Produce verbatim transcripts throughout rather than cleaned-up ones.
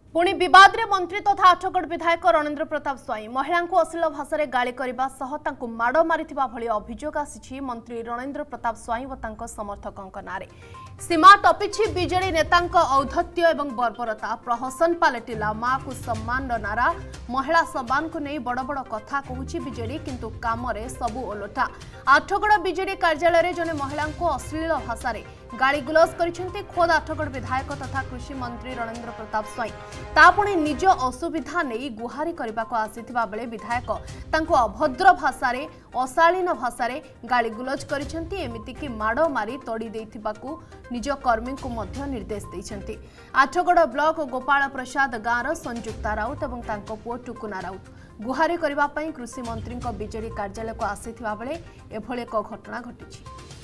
पुणी विवाद रे मंत्री तथा आठगढ़ विधायक रणेंद्र प्रताप स्वाई महिला को अश्लील भाषा गाली करने माड़ मारिथिबा भली अभियोग आसी मंत्री रणेंद्र प्रताप स्वाई और तांको समर्थकों नारे सीमा टपिछि बीजेडी नेता औद्धत्य एवं बर्बरता प्रहसन पलटिला माँ को सम्मान नारा महिला सम्मान को नहीं बड़ बड़ कथा कहूछि बीजेडी किंतु काम रे सबु ओलटा आठगढ़ बीजेडी कार्यालय रे जने महिला को अश्लील भाषा गाली गुलज करिसेंते खोद आठगढ़ विधायक तथा कृषि मंत्री रणेंद्र प्रताप स्वाई तापुणी निज असुविधा नहीं गुहारी करने को आसीथिबा बेले विधायक तांको अभद्र भाषा रे अशालीन भाषा रे गाली गुलज करिसेंते एमिति कि माड़ मारी तोड़ी देथिबाकू निज कर्मी को मध्य निर्देश दैछंती। आठगढ़ ब्लॉक गोपाल प्रसाद गाँव संयुक्ता राउत और तांको पुओ टुकुना राउत गुहारी करबा पई कृषि मंत्री बीजेडी कार्यालय को आसीथिबा बेले एभଳି एक घटना घटिछि।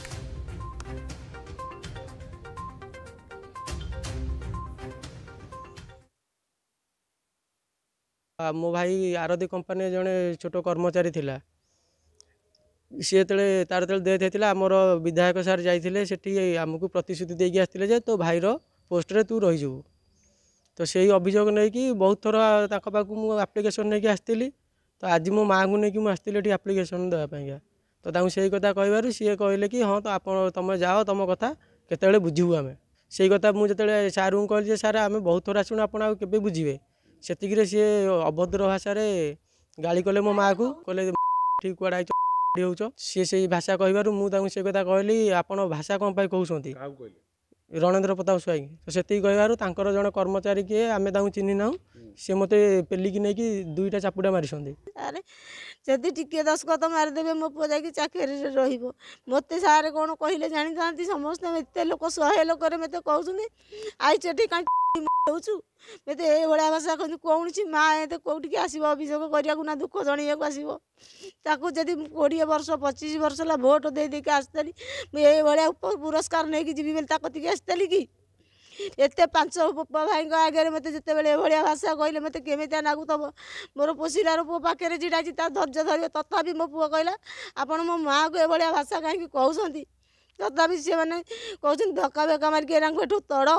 मो भाई आरती कंपानी जड़े छोट कर्मचारी थिला सी तार तेल डेथ होता आमर विधायक सार जाइए सेठी आमको प्रतिश्रुति देकी आसते जे तो भाईर पोस्ट रे तू रही जाऊ तो से अभियोग नहीं कि बहुत थर ताक पाखु मु आप्लिकेसन नहीं आसती तो आज मो माँ को लेकिन आसती आप्लिकेसन देवाई तो से कथा कह सी कहले कि हाँ तो आप तुम जाओ तुम कथा केत बुझू आम से कथा मुझे सार को कहली सार आम बहुत थर आसुन आप के बुझे से सी अभद्र भाषा गाली कले मो माँ को कहले ठीक कड़ा हो सी से भाषा कहू मुझे कथा कहली आप भाषा कौन कहते रणेंद्र प्रताप स्वाई तो से कहूँ जड़े कर्मचारी किए आम चिन्ह ना सी मत पेलिकी नहीं कि दुईटा चापुड़ा मारी अरे जदि टिके दशखत मारिदेवे मो पुआ जा चाकरी मत सारे कौन कहले जानी था समस्त एत लोक शहे लोक मत कहते आई चेटी कहीं मत ये भाषा कहते कौन माँ एत कौटिक आसो अभियोग करने ना दुख जणिया आसो ताकू जदि कोड़े वर्ष पचिश वर्ष है भोट दे देके आसती ये पुरस्कार नहीं जी कतिक आसती कि एत पांच भाई आगे मत जिते बड़े भाषा कहले मत केमी नागुव मोर पोषिलार पुओ पाखे जीटा धैर्य धर तथापि मो पुओ कहला आपण मो माँ को ये भाषा कहीं कहते तथापि सी मैंने कहते धक्का बेका मारिक तड़।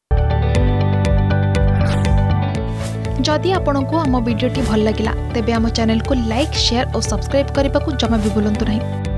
जदि आपंक आम भिडी भल लगा तेब आम चैनल को लाइक शेयर और सब्सक्राइब करने को जमा भी भूलु नहीं।